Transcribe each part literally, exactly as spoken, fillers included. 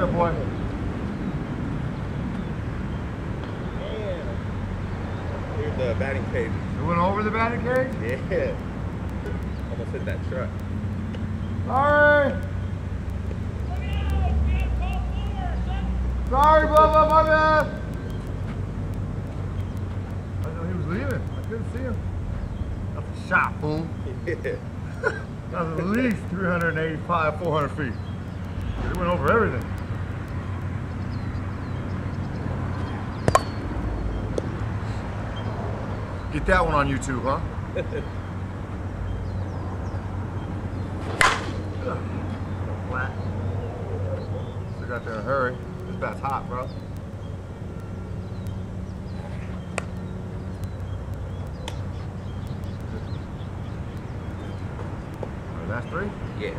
Atta boy. Damn. Here's the batting cage. You went over the batting cage? Yeah. Almost hit that truck. Sorry. Sorry, Bubba, my bad. I didn't know he was leaving. I couldn't see him. That's a shot, fool. Yeah. That's at least three hundred eighty-five, four hundred feet. It went over everything. Get that one on YouTube, huh? Flat. Still got there in a hurry. This bat's hot, bro. Alright, that's three? Yeah.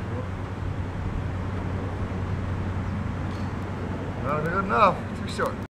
Not good enough. Too short.